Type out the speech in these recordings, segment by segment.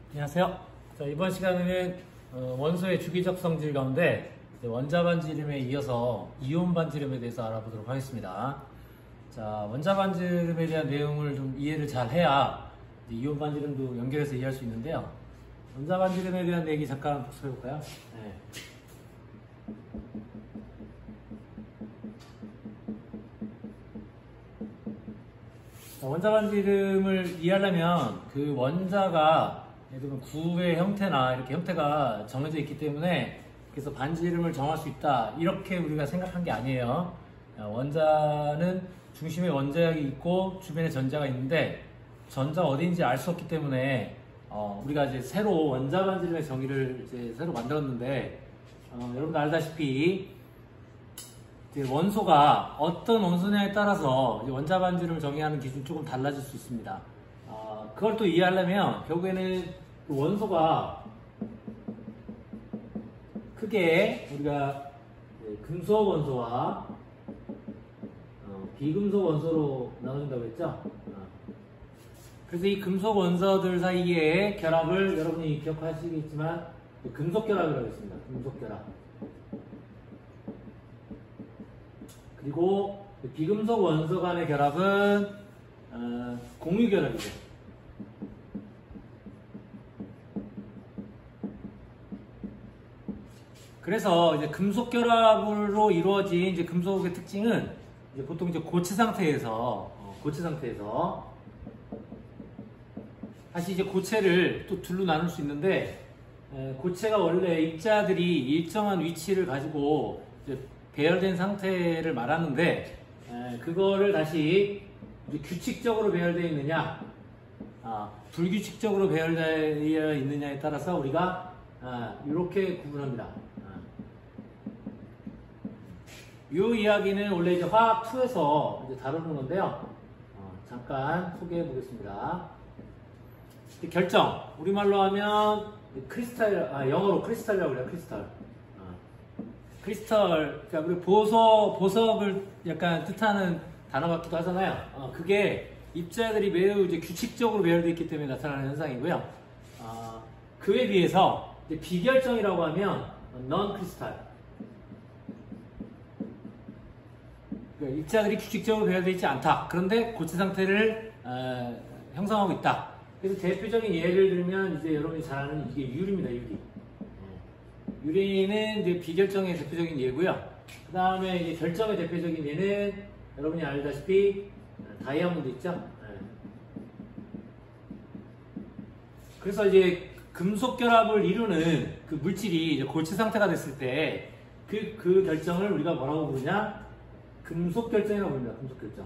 안녕하세요. 자, 이번 시간에는 원소의 주기적 성질 가운데 원자 반지름에 이어서 이온 반지름에 대해서 알아보도록 하겠습니다. 자, 원자 반지름에 대한 내용을 좀 이해를 잘 해야 이온 반지름도 연결해서 이해할 수 있는데요. 원자 반지름에 대한 얘기 잠깐 복습해 볼까요? 네. 원자 반지름을 이해하려면 그 원자가 예를 들면 구의 형태나 이렇게 형태가 정해져 있기 때문에 그래서 반지름을 정할 수 있다 이렇게 우리가 생각한 게 아니에요. 원자는 중심에 원자핵이 있고 주변에 전자가 있는데 전자가 어디인지 알 수 없기 때문에 우리가 이제 새로 원자 반지름의 정의를 이제 새로 만들었는데 여러분들 알다시피 원소가 어떤 원소냐에 따라서 원자 반지름을 정의하는 기준이 조금 달라질 수 있습니다. 그걸 또 이해하려면 결국에는 그 원소가 크게 우리가 금속 원소와 비금속 원소로 나눠준다고 했죠. 그래서 이 금속 원소들 사이의 결합을 여러분이 기억하시겠지만 금속 결합이라고 했습니다. 금속 결합. 그리고 비금속 원소 간의 결합은 공유 결합이죠. 그래서 이제 금속 결합으로 이루어진 이제 금속의 특징은 이제 보통 이제 고체 상태에서 다시 이제 고체를 또 둘로 나눌 수 있는데 고체가 원래 입자들이 일정한 위치를 가지고 이제 배열된 상태를 말하는데 그거를 다시 이제 규칙적으로 배열되어 있느냐 불규칙적으로 배열되어 있느냐에 따라서 우리가 이렇게 구분합니다. 이 이야기는 원래 이제 화학 2에서 이제 다루는 건데요. 잠깐 소개해 보겠습니다. 결정 우리말로 하면 크리스탈 영어로 크리스탈이라고 그래요. 크리스탈, 그러니까 우리 보석을 약간 뜻하는 단어 같기도 하잖아요. 그게 입자들이 매우 이제 규칙적으로 배열되어 있기 때문에 나타나는 현상이고요. 그에 비해서 이제 비결정이라고 하면 non 크리스탈. 그러니까 입자들이 규칙적으로 배열되어 있지 않다. 그런데 고체 상태를 형성하고 있다. 그래서 대표적인 예를 들면 이제 여러분이 잘 아는 이게 유리입니다. 유리는 이제 비결정의 대표적인 예고요. 그 다음에 이제 결정의 대표적인 예는 여러분이 알다시피 다이아몬드 있죠? 그래서 이제 금속 결합을 이루는 그 물질이 이제 고체 상태가 됐을 때 그 결정을 우리가 뭐라고 부르냐? 금속 결정이라고 부릅니다. 금속 결정.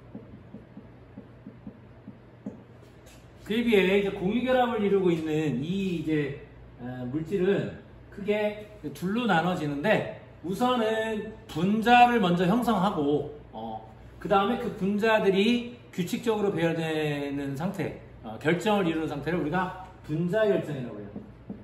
그에 비해 이제 공유 결합을 이루고 있는 이 이제 물질은 크게 둘로 나눠지는데 우선은 분자를 먼저 형성하고 그 다음에 그 분자들이 규칙적으로 배열되는 상태, 결정을 이루는 상태를 우리가 분자 결정이라고 해요.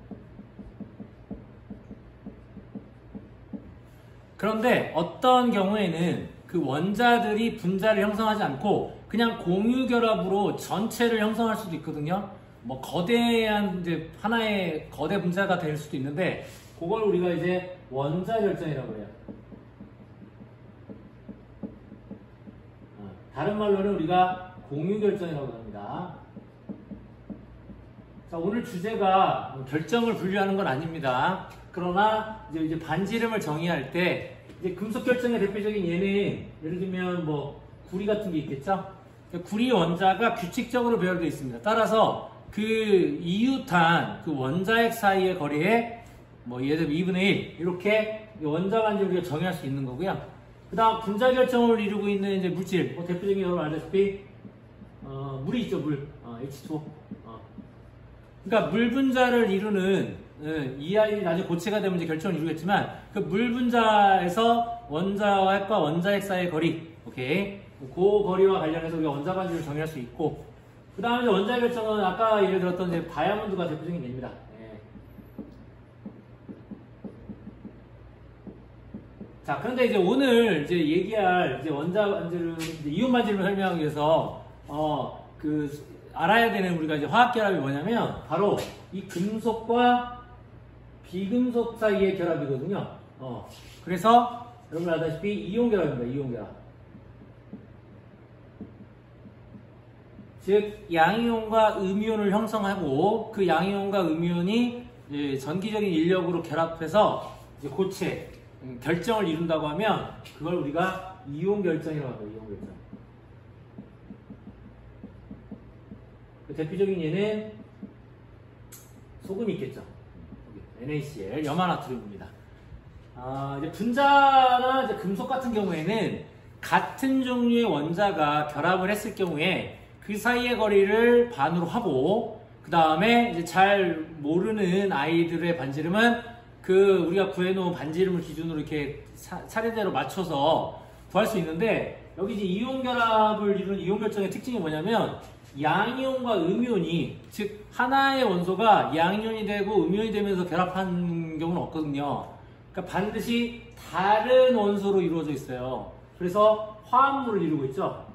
그런데 어떤 경우에는 그 원자들이 분자를 형성하지 않고 그냥 공유 결합으로 전체를 형성할 수도 있거든요. 뭐 거대한 이제 하나의 거대 분자가 될 수도 있는데 그걸 우리가 이제 원자 결정이라고 해요. 다른 말로는 우리가 공유 결정이라고 합니다. 자, 오늘 주제가 결정을 분류하는 건 아닙니다. 그러나 이제 반지름을 정의할 때 이제 금속 결정의 대표적인 예는 예를 들면 뭐 구리 같은 게 있겠죠. 구리 원자가 규칙적으로 배열되어 있습니다. 따라서 그 이웃한 그 원자핵 사이의 거리에 뭐 예를 들면 2분의 1 이렇게 원자 반지름을 우리가 정의할 수 있는 거고요. 그 다음 분자 결정을 이루고 있는 이제 물질, 대표적인 여러분 알다시피 물이 있죠. 물 H2O. 그러니까 물 분자를 이루는 이 아이 나중에 고체가 되면 이제 결정을 이루겠지만 그 물 분자에서 원자핵과 원자핵 사이의 거리, 오케이. 그 거리와 관련해서 우리가 원자 반지름을 정의할 수 있고, 그 다음에 원자 결정은 아까 예를 들었던 이제 다이아몬드가 대표적인 예입니다. 자, 그런데 이제 오늘 이제 얘기할 이제 원자 반지름, 이온 반지름을 설명하기 위해서 알아야 되는 우리가 이제 화학 결합이 뭐냐면 바로 이 금속과 비금속 사이의 결합이거든요. 그래서 여러분 알다시피 이온 결합입니다. 이온 결합. 즉 양이온과 음이온을 형성하고 그 양이온과 음이온이 전기적인 인력으로 결합해서 이제 고체 결정을 이룬다고 하면 그걸 우리가 이온 결정이라고 합니다. 이온 결정. 그 대표적인 예는 소금이 있겠죠. NaCl, 염화나트륨입니다. 이제 분자나 이제 금속 같은 경우에는 같은 종류의 원자가 결합을 했을 경우에 그 사이의 거리를 반으로 하고 그 다음에 이제 잘 모르는 아이들의 반지름은 그 우리가 구해놓은 반지름을 기준으로 이렇게 차례대로 맞춰서 구할 수 있는데 여기 이제 이온 결합을 이룬 이온 결정의 특징이 뭐냐면 양이온과 음이온이 즉 하나의 원소가 양이온이 되고 음이온이 되면서 결합한 경우는 없거든요. 그러니까 반드시 다른 원소로 이루어져 있어요. 그래서 화합물을 이루고 있죠.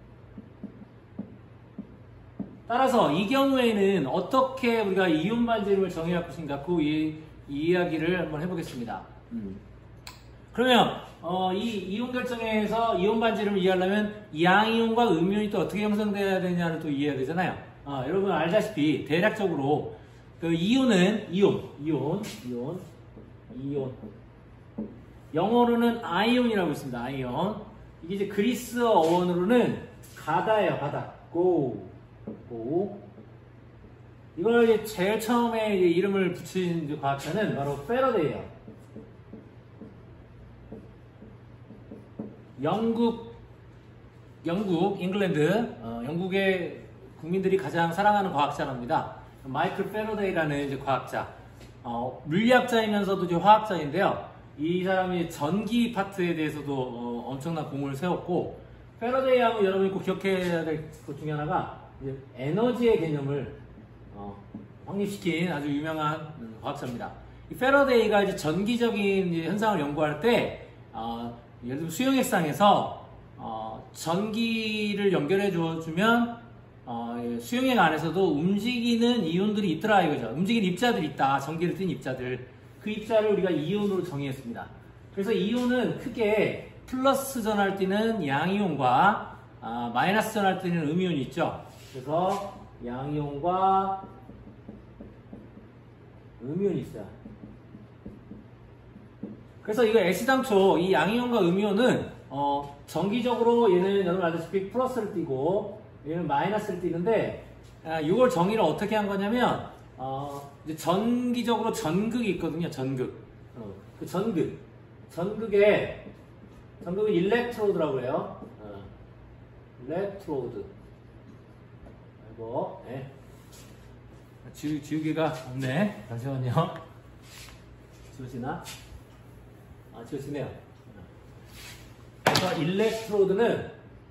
따라서 이 경우에는 어떻게 우리가 이온 반지름을 정의할 것인가 그 이야기를 한번 해보겠습니다. 그러면 이 이온 결정에서 이온 반지름을 이해하려면 양이온과 음이온이 또 어떻게 형성돼야 되냐를 또 이해해야 되잖아요. 여러분 알다시피 대략적으로 그 이온은 이온 영어로는 아이온이라고 있습니다. 아이온. 이게 이제 그리스어 어원으로는 가다예요. 가다. 고. 이걸 이제 제일 처음에 이제 이름을 붙인 과학자는 바로 패러데이예요. 영국, 잉글랜드, 영국의 국민들이 가장 사랑하는 과학자랍니다. 마이클 패러데이라는 이제 과학자, 물리학자이면서도 이제 화학자인데요. 이 사람이 전기 파트에 대해서도 엄청난 공을 세웠고, 패러데이 하면 여러분이 꼭 기억해야 될 것 중에 하나가 이제 에너지의 개념을 확립시킨 아주 유명한 과학자입니다. 이 패러데이가 이제 전기적인 이제 현상을 연구할 때, 예를 들면 수용액상에서 전기를 연결해 주면 수용액 안에서도 움직이는 이온들이 있더라 이거죠. 움직이는 입자들이 있다. 전기를 띤 입자들. 그 입자를 우리가 이온으로 정의했습니다. 그래서 이온은 크게 플러스 전할 때는 양이온과 마이너스 전할 때는 음이온이 있죠. 그래서 양이온과 음이온이 있어요. 그래서 이거 애시당초 이 양이온과 음이온은 정기적으로 얘는 여러분 알다시피 플러스를 띠고 얘는 마이너스를 띠는데 이걸 정의를 어떻게 한 거냐면 이제 전기적으로 전극이 있거든요. 전극. 그 전극은 일렉트로드라고 해요. 일렉트로드. 아이고, 네. 지우개가 없네. 잠시만요. 지워지나? 지워지네요. 그래서 일렉트로드는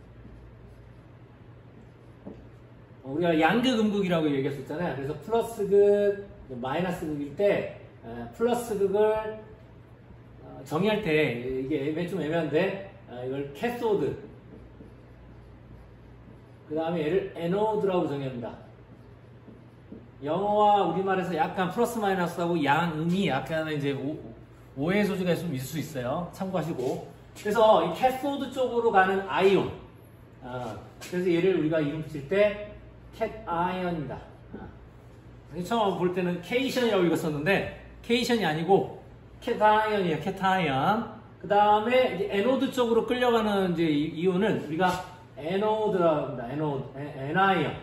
우리가 양극, 음극이라고 얘기했었잖아요. 그래서 플러스극, 마이너스극일 때 플러스극을 정의할 때 이게 좀 애매한데 이걸 캐소드, 그 다음에 얘를 에노드라고 정의합니다. 영어와 우리말에서 약간 플러스 마이너스하고 양음이 약간 이제 오해 소지가 좀 있을 수 있어요. 참고하시고. 그래서 이 캐소드 쪽으로 가는 아이온. 그래서 얘를 우리가 이름 붙일 때 캣아이언입니다. 처음 볼 때는 케이션이라고 읽었었는데 케이션이 아니고 캣아이언이에요. 캣아이언. 그 다음에 이제 에노드 쪽으로 끌려가는 이제 이온은 우리가 에노드라고 합니다. 에나이언.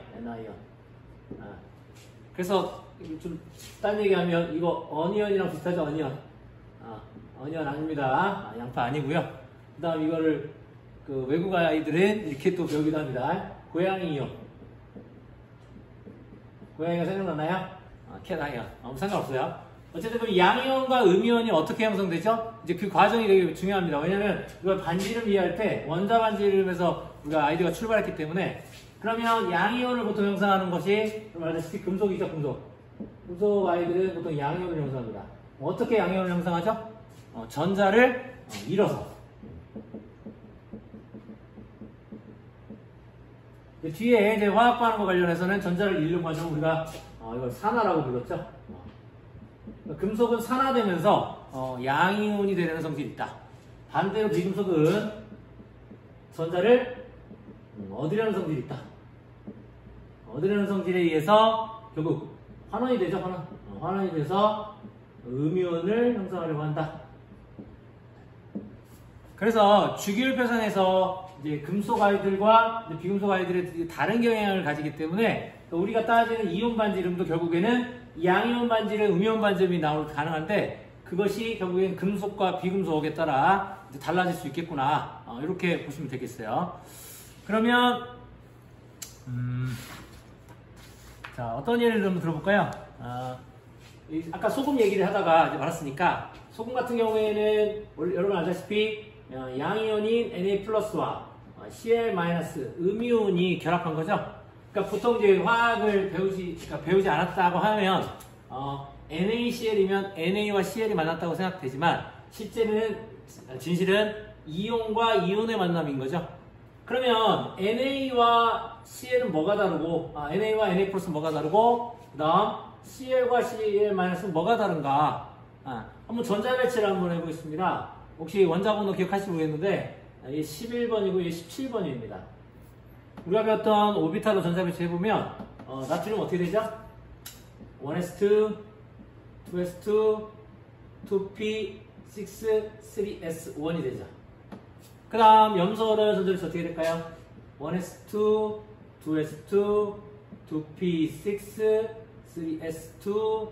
그래서 좀 딴 얘기하면 이거 어니언이랑 비슷하죠. 어니언 아닙니다. 양파 아니고요. 그 다음 이거를 그 외국 아이들은 이렇게 또 배우기도 합니다. 고양이 이온. 고양이가 생각나나요? 캣아이언. 아무 상관없어요. 어쨌든 그럼 양이온과 음이온이 어떻게 형성되죠? 이제 그 과정이 되게 중요합니다. 왜냐면 이걸 반지름 이해할 때 원자 반지름에서 우리가 아이디어가 출발했기 때문에. 그러면 양이온을 보통 형성하는 것이 알다시피 금속이죠. 금속 아이들은 보통 양이온을 형성합니다. 어떻게 양이온을 형성하죠? 전자를 잃어서. 뒤에 이제 화학 반응과 관련해서는 전자를 잃는 과정을 우리가 이걸 산화라고 불렀죠. 금속은 산화되면서 양이온이 되는 성질이 있다. 반대로 비금속은 전자를 얻으려는 성질이 있다. 얻으려는 성질에 의해서 결국 환원이 되죠. 환원이 돼서 음이온을 형성하려고 한다. 그래서 주기율표상에서 이제 금속 아이들과 이제 비금속 아이들의 다른 경향을 가지기 때문에 우리가 따지는 이온 반지름도 결국에는 양이온 반지름, 음이온 반지름이 나올 가능한데 그것이 결국엔 금속과 비금속에 따라 이제 달라질 수 있겠구나. 이렇게 보시면 되겠어요. 그러면 자, 어떤 예를 좀 들어볼까요? 아까 소금 얘기를 하다가 이제 말았으니까 소금 같은 경우에는 여러분 알다시피 양이온인 Na+와 Cl- 음이온이 결합한 거죠. 그러니까 보통 이제 화학을 배우지 않았다고 하면 NaCl이면 Na와 Cl이 만났다고 생각되지만 진실은 이온과 이온의 만남인 거죠. 그러면 NA와 CL은 뭐가 다르고 NA와 Na+는 뭐가 다르고 그 다음 CL과 Cl-은 뭐가 다른가 한번 전자배치를 한번 해보겠습니다. 혹시 원자번호 기억하시지 모르겠는데 이게 11번이고 이게 17번입니다. 우리가 배웠던 오비탈로 전자배치 해보면 나트륨 어떻게 되죠? 1s2, 2s2, 2p, 6, 3s1이 되죠. 그 다음 염소는 전자배치 어떻게 될까요? 1s2, 2s2, 2p6, 3s2,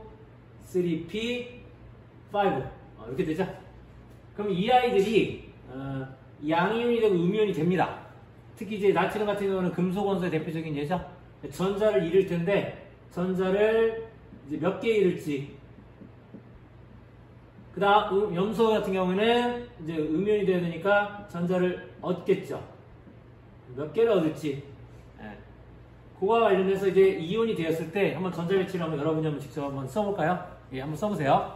3p5 이렇게 되죠. 그럼 이 아이들이 양이온이 되고 음이온이 됩니다. 특히 이제 나트륨 같은 경우는 금속 원소의 대표적인 예죠. 전자를 잃을 텐데 전자를 이제 몇 개 잃을지. 그 다음 염소 같은 경우는 이제 음이온이 되어야 되니까 전자를 얻겠죠. 몇 개를 얻을지. 그거와 관련해서 이제 이온이 되었을 때 한번 전자배치를 한번 여러분이 한번 직접 한번 써볼까요? 예, 한번 써보세요.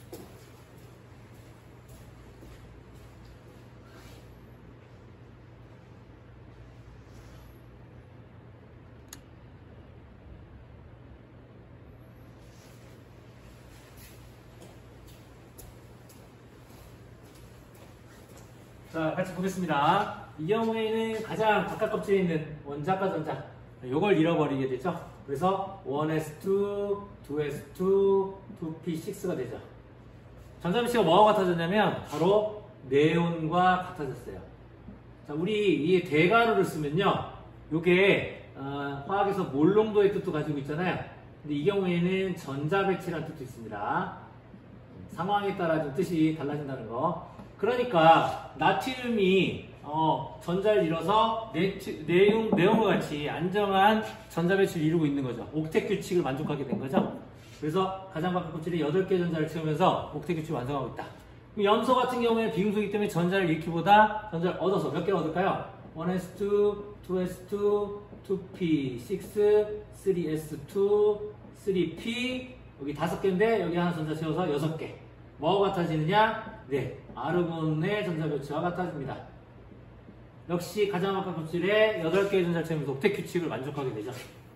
자, 같이 보겠습니다. 이 경우에는 가장 바깥 껍질에 있는 원자과 전자, 요걸 잃어버리게 되죠. 그래서 1s2, 2s2, 2p6가 되죠. 전자배치가 뭐와 같아졌냐면 바로 네온과 같아졌어요. 자, 우리 이 대가루를 쓰면요, 요게 화학에서 몰농도의 뜻도 가지고 있잖아요. 근데 이 경우에는 전자배치라는 뜻도 있습니다. 상황에 따라 좀 뜻이 달라진다는 거. 그러니까 나트륨이 전자를 잃어서 네온과 같이 안정한 전자배치를 이루고 있는 거죠. 옥텟 규칙을 만족하게 된 거죠. 그래서 가장 바깥 껍질에 8개 전자를 채우면서 옥텟 규칙을 완성하고 있다. 그럼 염소 같은 경우에는 비금속이기 때문에 전자를 잃기보다 전자를 얻어서 몇 개를 얻을까요? 1s2, 2s2, 2p6, 3s2, 3p 여기 5개인데 여기 하나 전자 채워서 6개. 뭐가 같아지느냐? 네, 아르곤의 전자배치와 같아집니다. 역시 가장 바깥 껍질에 8개의 전자를 채우면서 옥텟 규칙을 만족하게 되죠.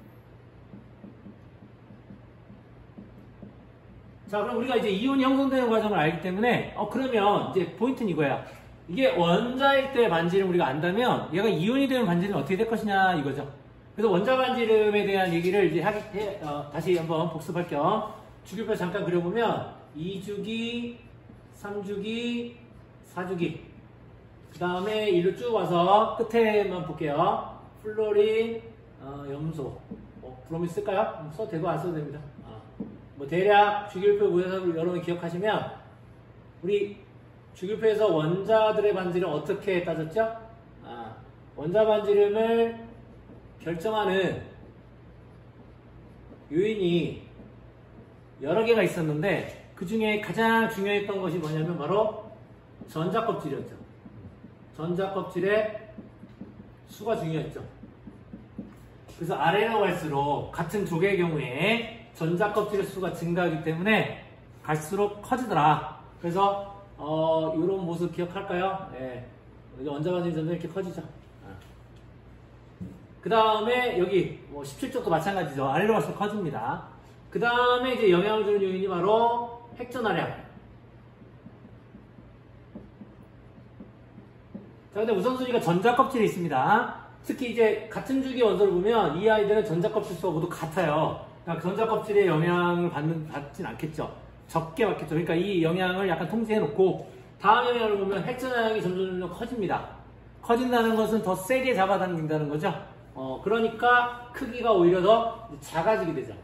자, 그럼 우리가 이제 이온이 형성되는 과정을 알기 때문에 그러면 이제 포인트는 이거야. 이게 원자일 때 반지름 우리가 안다면 얘가 이온이 되는 반지름이 어떻게 될 것이냐 이거죠. 그래서 원자 반지름에 대한 얘기를 이제 다시 한번 복습할 겸 주기표 잠깐 그려보면 2주기, 3주기, 4주기 그 다음에 이로 쭉 와서 끝에만 볼게요. 플로린, 염소 브로민 쓸까요? 써도 되고 안 써도 됩니다. 뭐 대략 주기율표 모의사를 여러분이 기억하시면 우리 주기율표에서 원자들의 반지름 어떻게 따졌죠? 원자 반지름을 결정하는 요인이 여러 개가 있었는데 그 중에 가장 중요했던 것이 뭐냐면 바로 전자 껍질이었죠. 전자 껍질의 수가 중요했죠. 그래서 아래로 갈수록 같은 족의 경우에 전자 껍질의 수가 증가하기 때문에 갈수록 커지더라. 그래서 이런 모습 기억할까요? 네. 원자 반지름 점점 이렇게 커지죠. 그 다음에 여기 뭐 17쪽도 마찬가지죠. 아래로 갈수록 커집니다. 그 다음에 이제 영향을 주는 요인이 바로 핵전하량. 자, 근데 우선순위가 전자껍질이 있습니다. 특히 이제 같은 주기 원소를 보면 이 아이들은 전자껍질 수가 모두 같아요. 그러니까 전자껍질의 영향을 받진 않겠죠. 적게 받겠죠. 그러니까 이 영향을 약간 통제해 놓고 다음 영향을 보면 핵전하량이 점점 커집니다. 커진다는 것은 더 세게 잡아당긴다는 거죠. 그러니까 크기가 오히려 더 작아지게 되죠.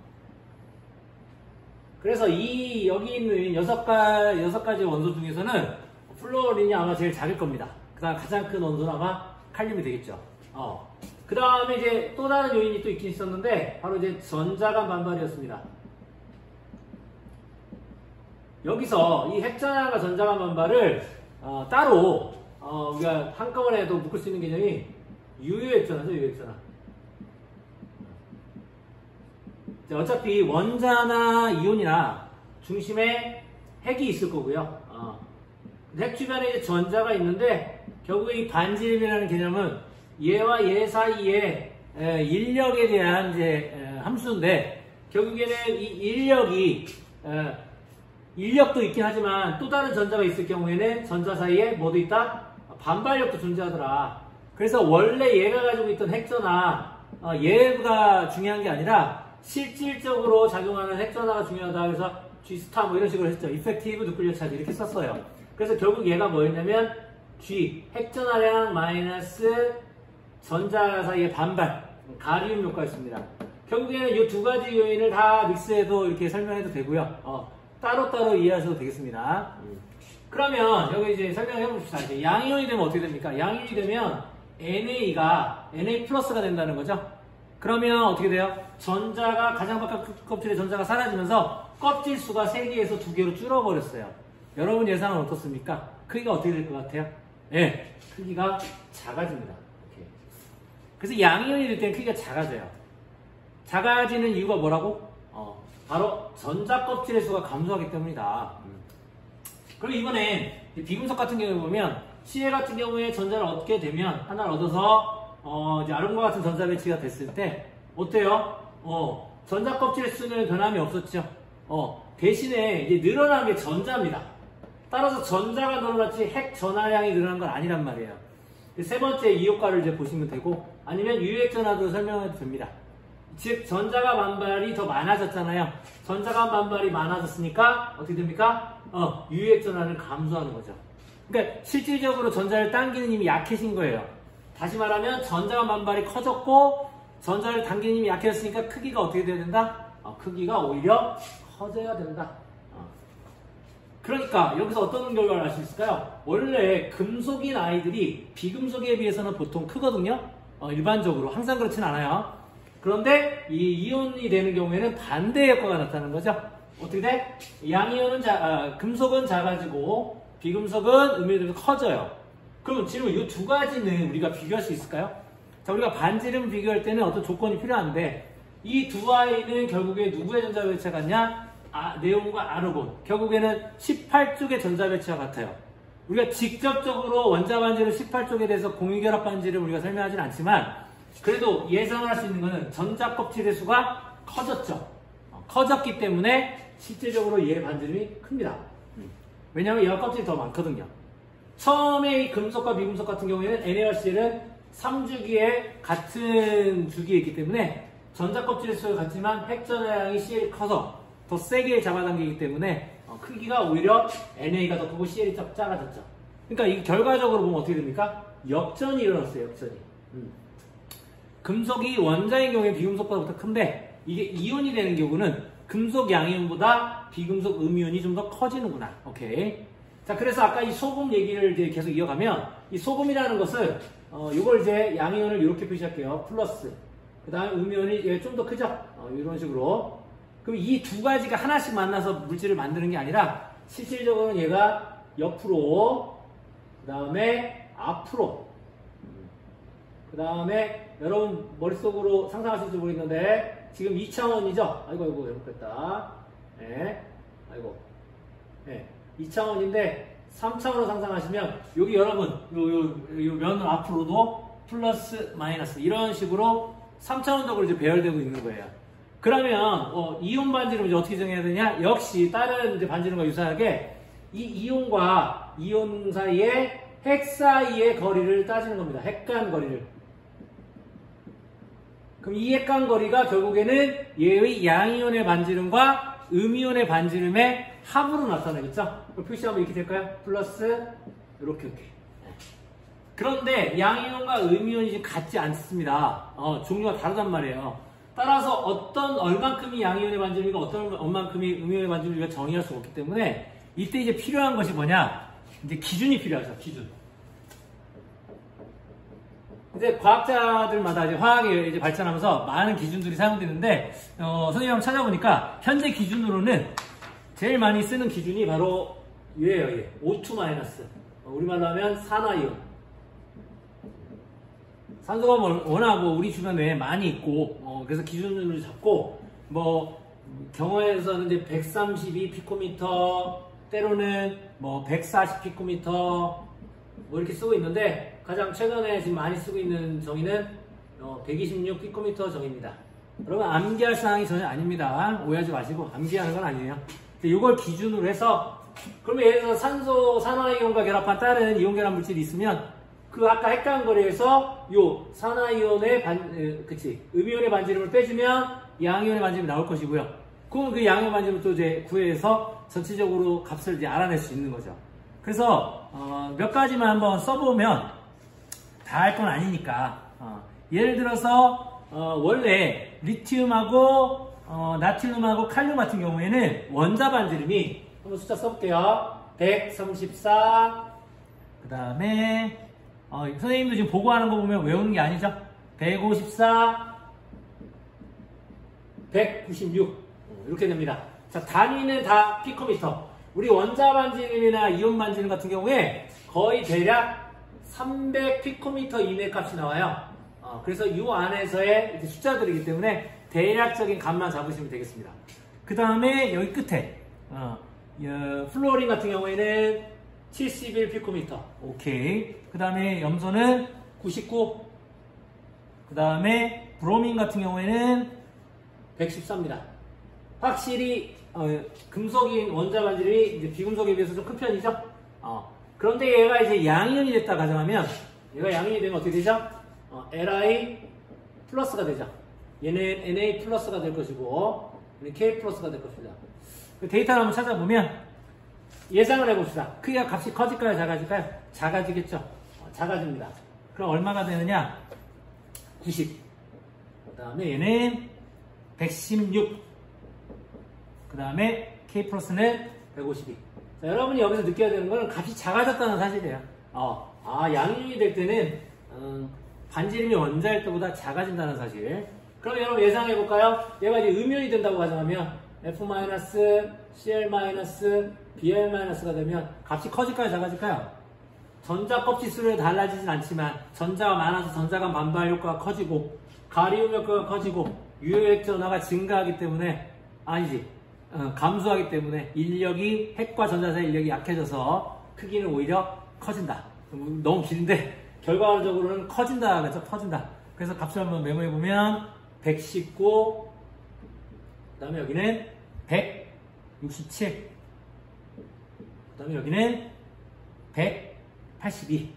그래서 여기 있는 여섯 가지 원소 중에서는 플루오린이 아마 제일 작을 겁니다. 그 다음 가장 큰 원소는 아마 칼륨이 되겠죠. 그 다음에 이제 또 다른 요인이 또 있긴 있었는데, 바로 이제 전자간 반발이었습니다. 여기서 이 핵전하량과 전자간 반발을 따로 우리가 한꺼번에도 묶을 수 있는 개념이 유효핵전하죠, 유효핵전하. 어차피 원자나 이온이나 중심에 핵이 있을 거고요. 핵 주변에 이제 전자가 있는데, 결국에 이 반지름이라는 개념은 얘와 얘 사이에 인력에 대한 이제 함수인데, 결국에는 이 인력도 있긴 하지만 또 다른 전자가 있을 경우에는 전자 사이에 뭐도 있다? 반발력도 존재하더라. 그래서 원래 얘가 가지고 있던 핵전하, 얘가 중요한 게 아니라 실질적으로 작용하는 핵전하가 중요하다. 그래서 G 뭐 이런 식으로 했죠. Effective Nuclear Charge 이렇게 썼어요. 그래서 결국 얘가 뭐였냐면 G, 핵전하량 마이너스 전자 사이의 반발, 가리움 효과였습니다. 결국에는 이 두 가지 요인을 다 믹스해도 이렇게 설명해도 되고요. 따로따로 이해하셔도 되겠습니다. 그러면 여기 이제 설명해 봅시다. 이제 양이온이 되면 어떻게 됩니까? 양이온이 되면 NA가 Na 플러스가 된다는 거죠. 그러면 어떻게 돼요? 전자가 가장 바깥 껍질의 전자가 사라지면서 껍질 수가 3개에서 2개로 줄어버렸어요. 여러분 예상은 어떻습니까? 크기가 어떻게 될 것 같아요? 네, 크기가 작아집니다. 이렇게. 그래서 양이온이 될 때는 크기가 작아져요. 작아지는 이유가 뭐라고? 바로 전자 껍질의 수가 감소하기 때문이다. 그럼 이번엔 비금속 같은 경우에 보면 Ca 같은 경우에 전자를 얻게 되면 하나를 얻어서 이제 아름과 같은 전자 배치가 됐을 때 어때요? 전자 껍질의 수는 변함이 없었죠. 대신에 이제 늘어난 게 전자입니다. 따라서 전자가 늘어났지 핵 전하량이 늘어난 건 아니란 말이에요. 세 번째 이 효과를 이제 보시면 되고, 아니면 유핵 전하도 설명해도 됩니다. 즉 전자가 반발이 더 많아졌잖아요. 전자가 반발이 많아졌으니까 어떻게 됩니까? 유핵 전하는 감소하는 거죠. 그러니까 실질적으로 전자를 당기는 힘이 약해진 거예요. 다시 말하면 전자가 반발이 커졌고 전자를 당기는 힘이 약해졌으니까 크기가 어떻게 돼야 된다? 크기가 오히려 커져야 된다. 그러니까 여기서 어떤 결과를 알 수 있을까요? 원래 금속인 아이들이 비금속에 비해서는 보통 크거든요. 일반적으로 항상 그렇진 않아요. 그런데 이 이온이 되는 경우에는 반대 효과가 나타나는 거죠. 어떻게 돼? 양이온은 금속은 작아지고 비금속은 음이온이 커져요. 그럼 지금 이 두 가지는 우리가 비교할 수 있을까요? 자, 우리가 반지름 비교할 때는 어떤 조건이 필요한데, 이 두 아이는 결국에 누구의 전자 배치가 같냐? 네온과 아르곤. 결국에는 18쪽의 전자 배치와 같아요. 우리가 직접적으로 원자 반지름 18쪽에 대해서 공유결합 반지름 우리가 설명하진 않지만, 그래도 예상을 할 수 있는 것은 전자 껍질의 수가 커졌죠. 커졌기 때문에 실질적으로 얘의 반지름이 큽니다. 왜냐하면 얘가 껍질이 더 많거든요. 처음에 이 금속과 비금속 같은 경우에는 NA와 CL은 3주기에 같은 주기에 있기 때문에 전자 껍질의 수가 같지만 핵전하량이 CL이 커서 더 세게 잡아당기기 때문에 크기가 오히려 NA가 더 크고 CL이 작아졌죠. 그러니까 이 결과적으로 보면 어떻게 됩니까? 역전이 일어났어요. 역전이. 금속이 원자인 경우에 비금속보다 큰데, 이게 이온이 되는 경우는 금속 양이온보다 비금속 음이온이 좀 더 커지는구나. 오케이. 자, 그래서 아까 이 소금 얘기를 이제 계속 이어가면, 이 소금이라는 것을 이걸 이제 양이온을 이렇게 표시할게요. 플러스. 그 다음에 음이온이 좀 더 크죠? 이런 식으로. 그럼 이 두 가지가 하나씩 만나서 물질을 만드는 게 아니라 실질적으로는 얘가 옆으로, 그 다음에 앞으로, 그 다음에 여러분 머릿속으로 상상하실지 모르겠는데 지금 2차원이죠? 아이고 잘못했다. 네. 아이고. 네. 2차원인데 3차원으로 상상하시면 여기 여러분 요 면을 앞으로도 플러스 마이너스 이런 식으로 3차원적으로 이제 배열되고 있는 거예요. 그러면 이온 반지름 이제 어떻게 정해야 되냐? 역시 다른 이제 반지름과 유사하게 이 이온과 이온 사이에 핵 사이의 거리를 따지는 겁니다. 핵간 거리를. 그럼 이 핵간 거리가 결국에는 얘의 양이온의 반지름과 음이온의 반지름의 합으로 나타나겠죠? 표시하면 이렇게 될까요? 플러스 이렇게. 그런데 양이온과 음이온이 지금 같지 않습니다. 종류가 다르단 말이에요. 따라서 어떤 얼만큼이 양이온의 반지름이고 어떤 얼만큼이 음이온의 반지름을 정의할 수가 없기 때문에 이때 이제 필요한 것이 뭐냐? 이제 기준이 필요하죠. 기준. 이제 과학자들마다 이제 화학이 이제 발전하면서 많은 기준들이 사용되는데 선생님 한번 찾아보니까 현재 기준으로는 제일 많이 쓰는 기준이 바로 얘예요. O2-. 우리말로 하면 산화이온. 산소가 워낙 우리 주변에 많이 있고 그래서 기준으로 잡고 경어에서는 이제 132 피코미터 때로는 140 피코미터 이렇게 쓰고 있는데 가장 최근에 지금 많이 쓰고 있는 정의는 126 피코미터 정의입니다. 여러분 암기할 사항이 전혀 아닙니다. 오해하지 마시고 암기하는 건 아니에요. 이걸 기준으로 해서 그러면 예를 들어서 산소 산화이온과 결합한 다른 이온 결합 물질이 있으면 그 아까 핵간 거리에서 요 산화이온의 음이온의 반지름을 빼주면 양이온의 반지름이 나올 것이고요. 그럼 그 양이온 반지름을 또 이제 구해서 전체적으로 값을 이제 알아낼 수 있는 거죠. 그래서 몇 가지만 한번 써보면 다 할 건 아니니까 예를 들어서 원래 리튬하고 나트륨하고 칼륨 같은 경우에는 원자 반지름이 한번 숫자 써볼게요. 134 그 다음에 선생님도 지금 보고하는 거 보면 외우는 게 아니죠? 154 196 이렇게 됩니다. 자, 단위는 다 피코미터. 우리 원자 반지름이나 이온 반지름 같은 경우에 거의 대략 300 피코미터 이내 값이 나와요. 그래서 이 안에서의 이제 숫자들이기 때문에 대략적인 값만 잡으시면 되겠습니다. 그 다음에 여기 끝에 플루오린 같은 경우에는 71 피코미터. 오케이. 그 다음에 염소는 99. 그 다음에 브로민 같은 경우에는 114입니다. 확실히 금속인 원자 반지름이 이제 비금속에 비해서 좀 큰 편이죠. 그런데 얘가 이제 양이온이 됐다 가정하면 얘가 양이온이 되면 어떻게 되죠? Li 플러스가 되죠. 얘는 Na 플러스가 될 것이고 얘는 K 플러스가 될 것입니다. 데이터를 한번 찾아보면 예상을 해봅시다. 크기가 값이 커질까요? 작아질까요? 작아지겠죠. 작아집니다. 그럼 얼마가 되느냐? 90. 그 다음에 얘는 116. 그 다음에 K 플러스는 152. 자, 여러분이 여기서 느껴야 되는 거는 값이 작아졌다는 사실이에요. 양이온이 될 때는 반지름이 원자일 때보다 작아진다는 사실. 그럼 여러분 예상해 볼까요? 얘가 이제 음이온이 된다고 가정하면 F-, Cl-, Bl-가 되면 값이 커질까요? 작아질까요? 전자 껍질 수는 달라지진 않지만 전자가 많아서 전자 간 반발 효과가 커지고 가리움 효과가 커지고 유효액 전하가 증가하기 때문에 감소하기 때문에 인력이 핵과 전자 사이 인력이 약해져서 크기는 오히려 커진다. 너무 긴데 결과적으로는 커진다 그렇죠? 커진다. 그래서 값을 한번 메모해 보면 119, 그 다음에 여기는 167, 그 다음에 여기는 182.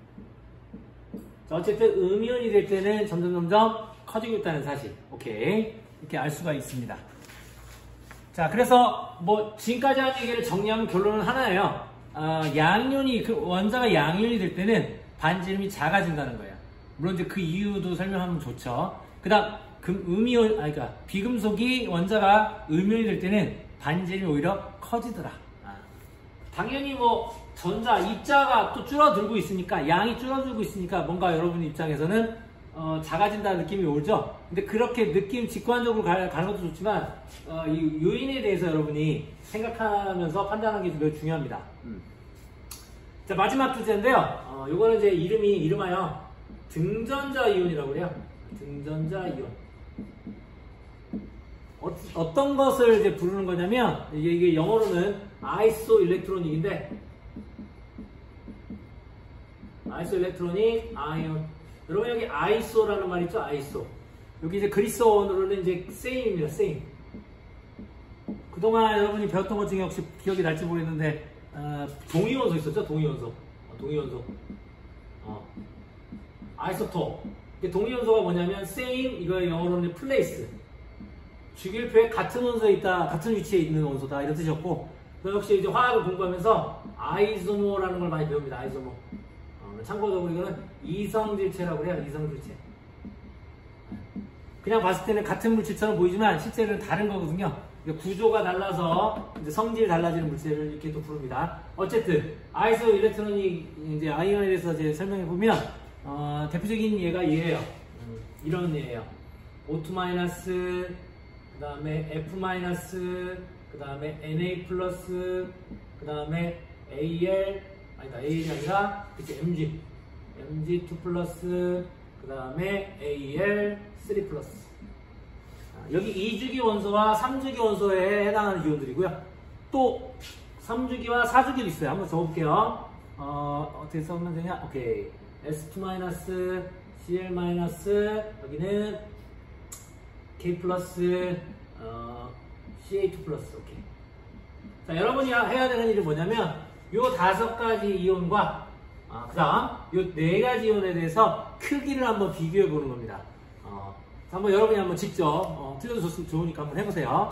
자, 어쨌든 음이온이 될 때는 점점 커지고 있다는 사실. 오케이. 이렇게 알 수가 있습니다. 자, 그래서 지금까지 한 얘기를 정리하면 결론은 하나예요. 양이온이, 원자가 양이온이 될 때는 반지름이 작아진다는 거예요. 물론 이제 그 이유도 설명하면 좋죠. 그 다음, 비금속이 원자가 음이온이 될 때는 반지름이 오히려 커지더라. 당연히 입자가 또 줄어들고 있으니까, 양이 줄어들고 있으니까 뭔가 여러분 입장에서는 작아진다는 느낌이 오죠. 근데 그렇게 직관적으로 가는 것도 좋지만 이 요인에 대해서 여러분이 생각하면서 판단하는 게 매우 중요합니다. 자, 마지막 주제인데요. 요거는 이제 이름하여 등전자 이온이라고 그래요. 등전자 이온. 어떤 것을 이제 부르는 거냐면 이게 영어로는 아이소일렉트로닉인데 아이소일렉트로닉 아이온. 여러분 여기 아이소라는 말 있죠? 아이소. 여기 이제 그리스어원으로는 이제 same입니다. same. 그동안 여러분이 배웠던 것 중에 혹시 기억이 날지 모르겠는데 동위원소 있었죠? 동위원소. 동위원소. 아이소토. 동위원소가 뭐냐면 same, 이거 영어로는 place. 주기율표에 같은 원소에 있다, 같은 위치에 있는 원소다 이런 뜻이었고, 그 역시 이제 화학을 공부하면서 아이소모라는 걸 많이 배웁니다. 아이소모. 참고적으로 이거는 이성질체라고 해요. 이성질체. 그냥 봤을 때는 같은 물질처럼 보이지만 실제로는 다른 거거든요. 구조가 달라서 이제 성질이 달라지는 물질을 이렇게 또 부릅니다. 어쨌든 아이소 일렉트로닉 이제 아이언에 대해서 이제 설명해 보면 대표적인 예가 얘예요. 이런 예예요. O2-, 그 다음에 F-, 그 다음에 Na+, 그 다음에 Al, 아니다, Al이 아니라 그치, Mg, Mg2+, 그 다음에 Al3+. 여기 2주기 원소와 3주기 원소에 해당하는 이온들이고요. 또 3주기와 4주기도 있어요. 한번 적어볼게요. 어떻게 써면 되냐? 오케이. S2-, Cl-, 여기는 K+, CA2+. 오케이. 자, 여러분이 해야 되는 일이 뭐냐면 요 5가지 이온과 그 다음 요 4가지 이온에 대해서 크기를 한번 비교해 보는 겁니다. 한번 여러분이 한번 직접 틀려도 좋으니까 한번 해보세요.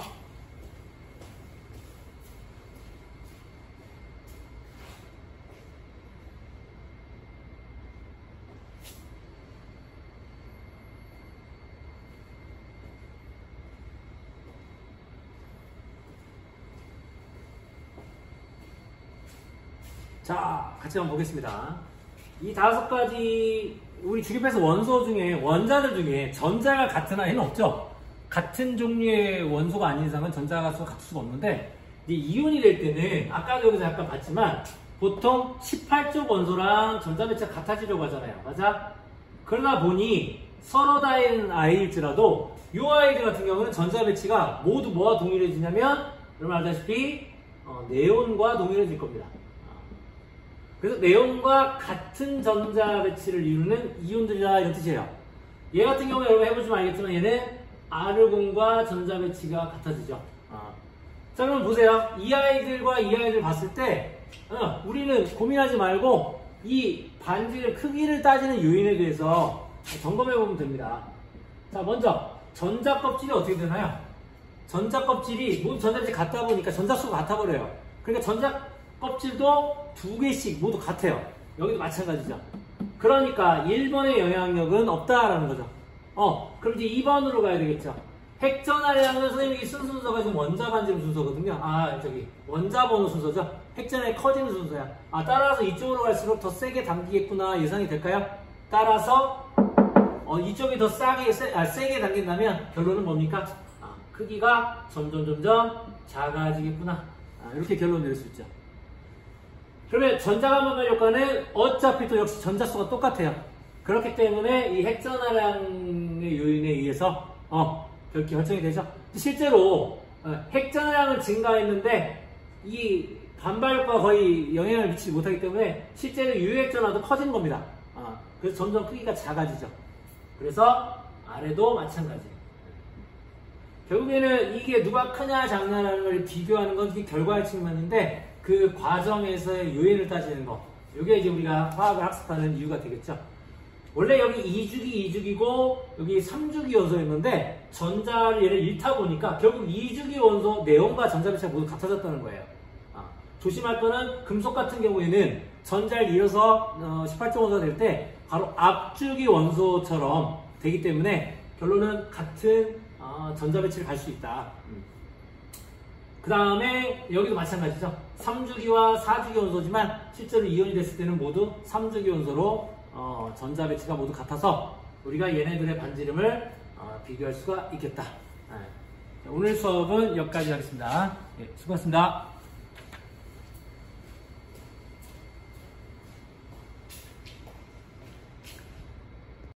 자, 같이 한번 보겠습니다. 이 5가지 우리 주기표에서 원소 중에 원자들 중에 전자가 같은 아이는 없죠. 같은 종류의 원소가 아닌 이상은 전자가 같을 수가 없는데, 이 이온이 될 때는 아까 여기서 약간 봤지만 보통 18쪽 원소랑 전자 배치가 같아지려고 하잖아요. 맞아? 그러다 보니 서로 다른 아이일지라도 이 아이들 같은 경우는 전자 배치가 모두 뭐와 동일해지냐면 여러분 알다시피 네온과 동일해질 겁니다. 그래서 네온과 같은 전자 배치를 이루는 이온들이라 이런 뜻이에요. 얘 같은 경우에 여러분 해보시면 알겠지만 얘는 아르곤과 전자 배치가 같아지죠. 자, 그럼 보세요. 이 아이들과 이 아이들 봤을 때 우리는 고민하지 말고 이 반지의 크기를 따지는 요인에 대해서 점검해 보면 됩니다. 자, 먼저 전자 껍질이 어떻게 되나요? 전자 껍질이 모두 전자 배치 같다 보니까 전자수가 같아 버려요. 그러니까 전자 껍질도 2개씩 모두 같아요. 여기도 마찬가지죠. 그러니까 1번의 영향력은 없다라는 거죠. 그럼 이제 2번으로 가야 되겠죠. 핵전하량은 선생님이 쓴 순서가 지금 원자 반지름 순서거든요. 원자 번호 순서죠. 핵전에 커지는 순서야. 따라서 이쪽으로 갈수록 더 세게 당기겠구나 예상이 될까요? 따라서 이쪽이 더 세게 당긴다면 결론은 뭡니까? 크기가 점점 작아지겠구나. 이렇게 결론 내릴 수 있죠. 그러면 전자간만발 효과는 어차피 또 역시 전자수가 똑같아요. 그렇기 때문에 이 핵전하량의 요인에 의해서 그렇게 결정이 되죠. 실제로 핵전하량은 증가했는데 이 반발 효과가 거의 영향을 미치지 못하기 때문에 실제로 유핵전하도 커지는 겁니다. 그래서 점점 크기가 작아지죠. 그래서 아래도 마찬가지. 결국에는 이게 누가 크냐 작냐라는 걸 비교하는 건 이게 결과의 측면인데 그 과정에서의 요인을 따지는 거, 이게 이제 우리가 화학을 학습하는 이유가 되겠죠. 원래 여기 2주기 여기 3주기 원소였는데 전자를 얘를 잃다 보니까 결국 2주기 원소 네온과 전자 배치가 모두 같아졌다는 거예요. 조심할 거는 금속 같은 경우에는 전자를 잃어서 18쪽 원소가 될 때 바로 앞주기 원소처럼 되기 때문에 결론은 같은 전자 배치를 갈 수 있다. 그 다음에 여기도 마찬가지죠. 3주기와 4주기 원소지만 실제로 이온이 됐을 때는 모두 3주기 원소로 전자 배치가 모두 같아서 우리가 얘네들의 반지름을 비교할 수가 있겠다. 오늘 수업은 여기까지 하겠습니다. 수고하셨습니다.